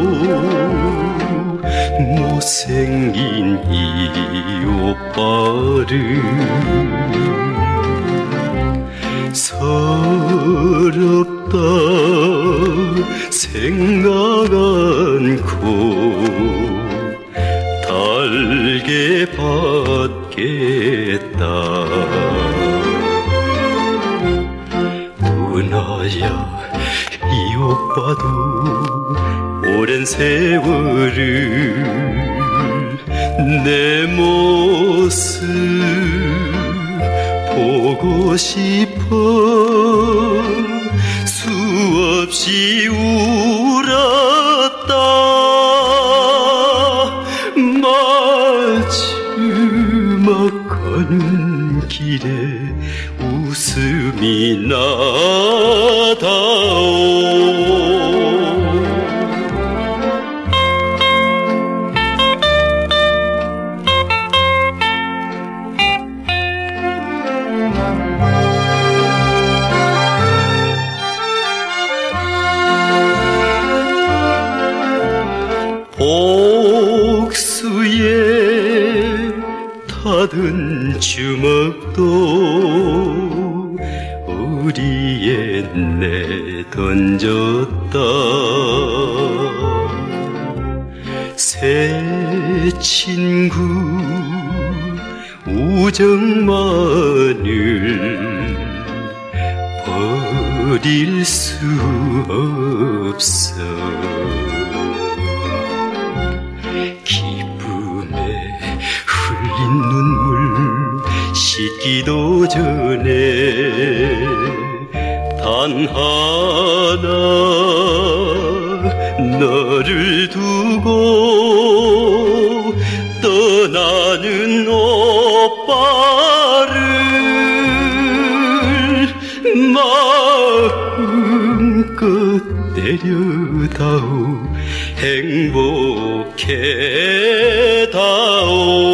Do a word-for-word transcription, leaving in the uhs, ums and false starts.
못생긴 이 오빠를 서럽다 생각 않고 달게 받겠다. 은하야 이 오빠도 오랜 세월을 내 모습 보고 싶어 수없이 울었다. 마지막 가는 길에 웃음이 나다오. 복수에 타든 주먹도 우리에 내던졌다. 새 친구 우정만을 버릴 수 없어. 기쁨에 흘린 눈물 씻기도 전에 단 하나 너를 두고 떠나는 오빠를 마음껏 때려다오 행복해다오.